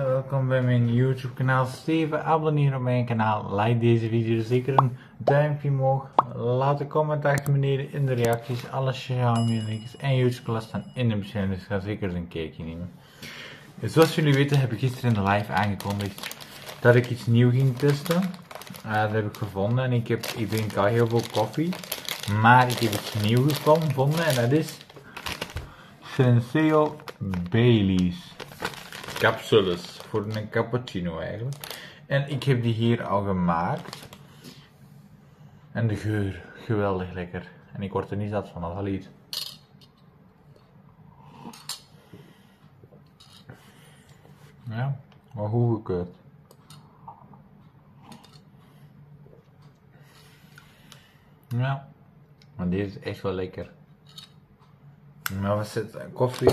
welkom bij mijn YouTube kanaal Steven. Abonneer op mijn kanaal, like deze video, zeker een duimpje omhoog. Laat een comment achter beneden in de reacties. Alle sociale media links en YouTube klas staan in de beschrijving, dus ga zeker eens een kijkje nemen. Zoals jullie weten heb ik gisteren in de live aangekondigd dat ik iets nieuws ging testen. Dat heb ik gevonden en ik drink al heel veel koffie. Maar ik heb iets nieuws gevonden en dat is Senseo Baileys capsules voor een cappuccino eigenlijk. En ik heb die hier al gemaakt. En de geur, geweldig lekker. En ik word er niet zat van, dat al iets. Ja, maar goedgekeurd. Ja, maar deze is echt wel lekker. Maar wat zit koffie?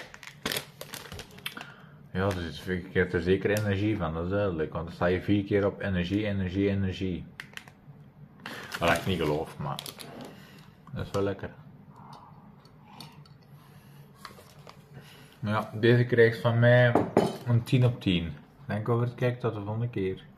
Ja, dus ik heb er zeker energie van, dat is duidelijk. Want dan sta je 4 keer op energie, energie, energie. Wat ik niet geloof, maar dat is wel lekker. Ja, deze krijgt van mij een 10 op 10. Denk over het kijken tot de volgende keer.